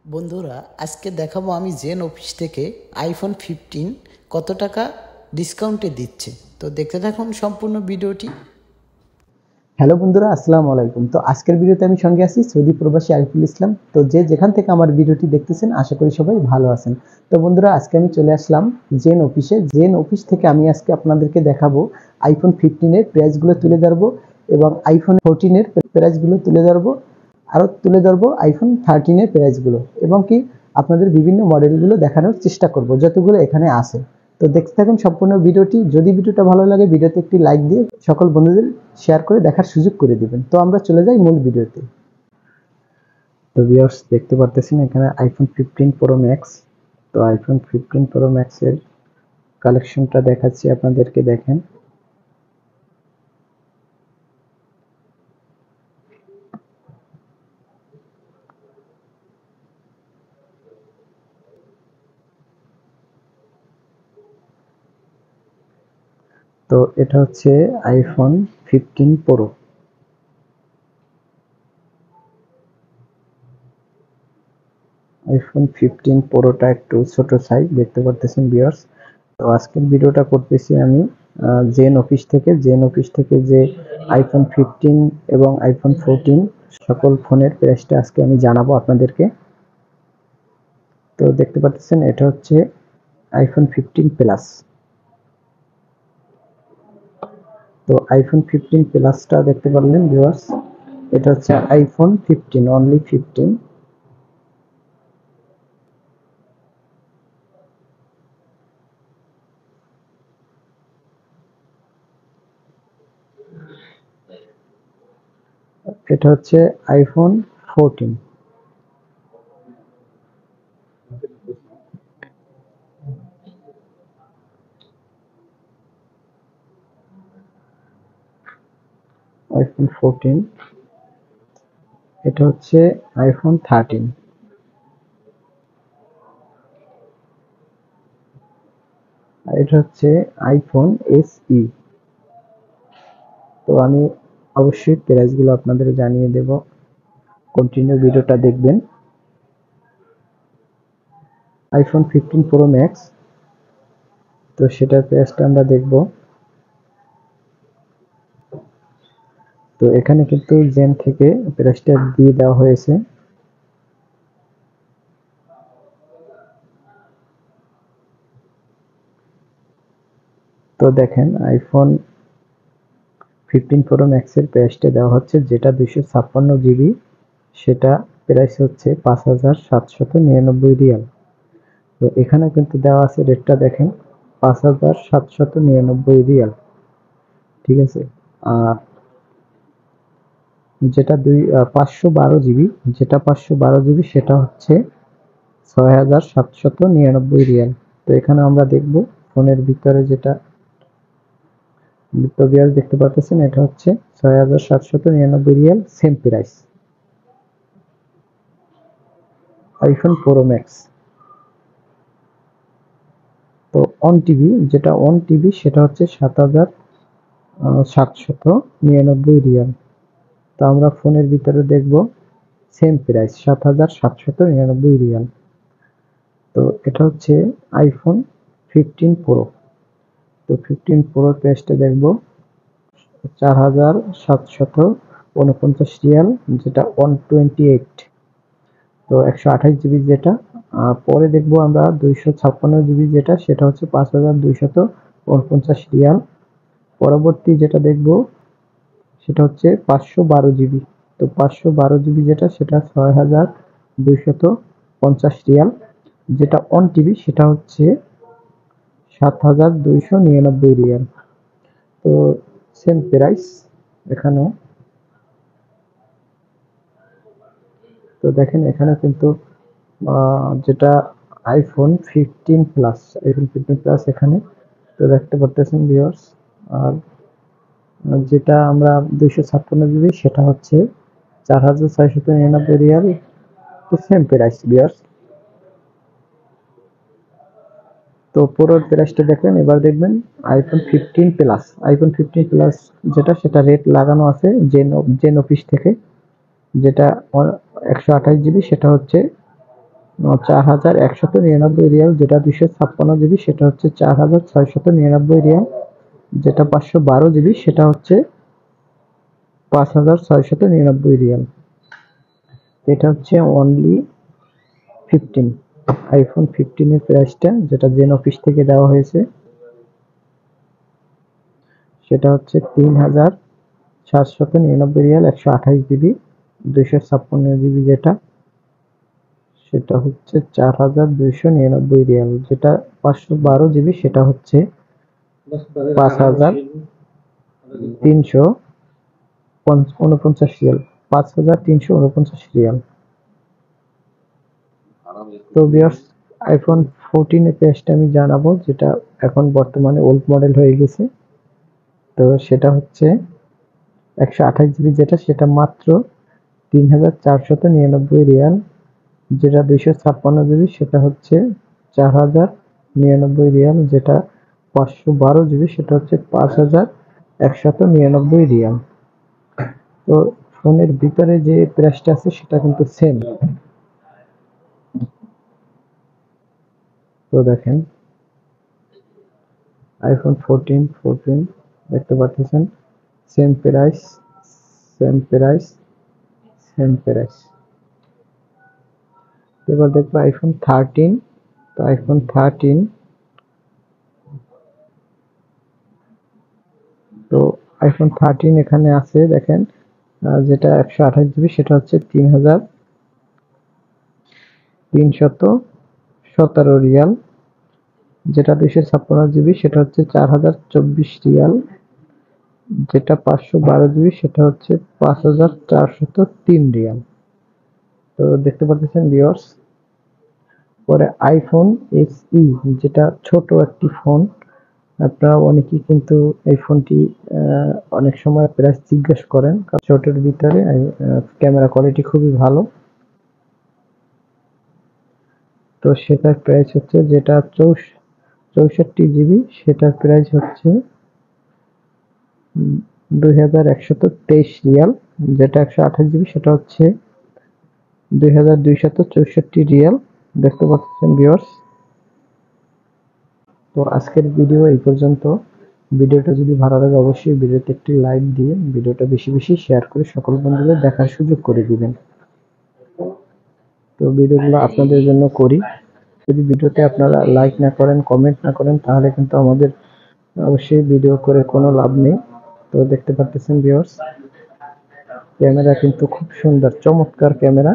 বন্ধুরা আজকে দেখাবো আমি জেন অফিস থেকে আইফোন 15 কত টাকা ডিসকাউন্টে দিচ্ছে। তো দেখতে থাকুন সম্পূর্ণ ভিডিওটি। হ্যালো বন্ধুরা, আসসালামু আলাইকুম। তো আজকের ভিডিওতে আমি সঙ্গে আছি সৌদি প্রবাসী আরিফুল ইসলাম। তো যে যেখান থেকে আমার ভিডিওটি দেখতেছেন আশা করি সবাই ভালো আছেন। তো বন্ধুরা আজকে আমি চলে আসলাম জেন অফিসে। জেন অফিস থেকে আমি আজকে আপনাদেরকে দেখাবো আইফোন 15 এর প্রাইসগুলো তুলে ধরবো এবং আইফোন 14 এর প্রাইসগুলো তুলে ধরবো, আরও তুলে ধরবো আইফোন 13 এর প্রাইসগুলো এবং কি আপনাদের বিভিন্ন মডেলগুলো দেখানোর চেষ্টা করব যতগুলো এখানে আছে। তো দেখতে থাকুন সম্পূর্ণ ভিডিওটি। যদি ভিডিওটা ভালো লাগে ভিডিওতে একটি লাইক দিয়ে সকল বন্ধুদের শেয়ার করে দেখার সুযোগ করে দিবেন। তো আমরা চলে যাই মূল ভিডিওতে। তো ভিউয়ার্স দেখতে পারতেছেন এখানে আইফোন 15 প্রো ম্যাক্স। তো আইফোন 15 প্রো ম্যাক্স এর কালেকশনটা দেখাচ্ছি আপনাদেরকে, দেখেন। তো এটা হচ্ছে আইফোন 15 প্রো। আইফোন 15 প্রোটা একটু ছোট সাইজ দেখতে পারতেছেন ভিউয়ার্স। তো আজকের ভিডিওটা করতেছি আমি জেন অফিস থেকে যে আইফোন 15 এবং আইফোন 14 সকল ফোনের প্রাইসটা আজকে আমি জানাবো আপনাদেরকে। তো দেখতে পাচ্ছেন এটা হচ্ছে আইফোন 15 প্লাস। তো আইফোন 15 প্লাসটা দেখতে পারলেন ভিউয়ার্স, এটা হচ্ছে আইফোন 15, অনলি 15। এটা হচ্ছে আইফোন 14। আইফোন 14। এটা হচ্ছে আইফোন 13। আর এটা হচ্ছে আইফোন SE। তো আমি অবশ্যই প্রাইসগুলো আপনাদের জানিয়ে দেব, কন্টিনিউ ভিডিওটা দেখবেন। আইফোন 15 প্রো ম্যাক্স, তো সেটার প্রাইসটা আমরা দেখব। তো এখানে কিন্তু জেন থেকে প্রাইসটা দিয়ে দেওয়া হয়েছে। তো দেখেন আইফোন 15 প্রো ম্যাক্সের প্রাইসটা দেওয়া হচ্ছে, যেটা 256 জিবি, সেটা প্রাইস হচ্ছে 5,799 রিয়াল। তো এখানে কিন্তু দেওয়া আছে রেটটা, দেখেন 5,799 রিয়াল, ঠিক আছে। আর যেটা 512 জিবি, সেটা হচ্ছে 6,799 রিয়াল। তো এখানে আমরা দেখব ফোনের ভিতরে যেটা দেখতে পাচ্ছেন, এটা হচ্ছে 6,799 রিয়াল, same price. IPhone pro max. তো অন টিভি সেটা হচ্ছে 7,799 রিয়াল। তো আমরা ফোনের ভিতরে দেখব সেম প্রাইস 7,799 রিয়াল। তো এটা হচ্ছে আইফোন 15 প্রো। তো 15 প্রো প্রাইসটা দেখব 4,749 রিয়াল, যেটা 128। তো 128 জিবি যেটা। পরে দেখবো আমরা 256 জিবি যেটা, সেটা হচ্ছে 5,249 রিয়াল। পরবর্তী যেটা দেখব সেটা হচ্ছে 512 জিবি। তো 512 জিবি যেটা, সেটা 6,250 রিয়াল। যেটা অন টিভি সেটা হচ্ছে 7,299 রিয়াল। তো সেম প্রাইস এখানেও। তো দেখেন এখানে কিন্তু যেটা আইফোন 15 প্লাস এখানে তো দেখতে পারতেছেন ভিউয়ার্স। আর যেটা আমরা 256 জিবি সেটা হচ্ছে 4,699 রিয়াল। তো সেম প্রাইস ভিউয়ার্স। তো পুরো প্রাইসটা দেখলেন, এবার দেখবেন আইফোন 15 প্লাস যেটা, সেটা রেট লাগানো আছে জেন অফিস থেকে। যেটা 128 জিবি সেটা হচ্ছে 4199 রিয়াল, যেটা 256 জিবি সেটা হচ্ছে 4699 রিয়াল, যেটা 512 জিবি সেটা হচ্ছে 5699 রিয়াল। এটা হচ্ছে অনলি 15 আইফোন 15 এর প্রাইসটা, যেটা জেন অফিস থেকে দেওয়া হয়েছে, সেটা হচ্ছে 3799 রিয়াল, 128 জিবি। 256 জিবি যেটা, সেটা হচ্ছে 4299 রিয়াল, যেটা 512 জিবি সেটা হচ্ছে 5349 রিয়াল, 5349 রিয়াল। তো ভিউয়ার্স, আইফোন 14 এর প্রাইসটা আমি জানাবো, যেটা এখন বর্তমানে ওল্ড মডেল হয়ে গেছে। তো সেটা হচ্ছে 128 জিবি যেটা, সেটা মাত্র 3499 রিয়াল, যেটা 256 জিবি সেটা হচ্ছে 4099 রিয়াল, যেটা 512 জিবি সেটা হচ্ছে 5199 রিয়াল। তো ফোনের ভিতরে যে প্রাইসটা আছে সেটা কিন্তু সেম। তো দেখেন, আইফোন 14 দেখতে পাচ্ছেন, same price, same price, same price. এবার দেখবো আইফোন 13। তো আইফোন 13, তো আইফোন 13 এখানে আছে দেখেন, যেটা 128 জিবি সেটা হচ্ছে 3317 রিয়াল, যেটা 256 জিবি সেটা হচ্ছে 4024 রিয়াল, যেটা 512 জিবি সেটা হচ্ছে 5403 রিয়াল। তো দেখতে পাচ্ছেন ভিউয়ার্স, পরে আইফোন এক্সই, যেটা ছোট একটি ফোন। আপনারা অনেকেই কিন্তু এই ফোনটি অনেক সময় প্রাইস জিজ্ঞেস করেন, ছোটের ভিতরে ক্যামেরা কোয়ালিটি খুবই ভালো। তো সেটার প্রাইস হচ্ছে, যেটা 64 জিবি সেটার প্রাইস হচ্ছে 2123 রিয়াল, যেটা 128 জিবি সেটা হচ্ছে 2264 রিয়াল। দেখতে পাচ্ছেন ভিউয়ার্স। তো আজকের ভিডিও এই পর্যন্ত। ভিডিওটা যদি ভালো লাগে অবশ্যই ভিডিওতে একটি লাইক দিয়ে ভিডিওটা বেশি বেশি শেয়ার করে সকল বন্ধুদের দেখার সুযোগ করে দিবেন। তো ভিডিওগুলো আপনাদের জন্য করি। যদি ভিডিওতে আপনারা লাইক না করেন, কমেন্ট না করেন, তাহলে কিন্তু আমাদের অবশ্যই ভিডিও করে কোনো লাভ নেই। তো দেখতে পাচ্ছেন ভিউয়ার্স, ক্যামেরা কিন্তু খুব সুন্দর, চমৎকার ক্যামেরা।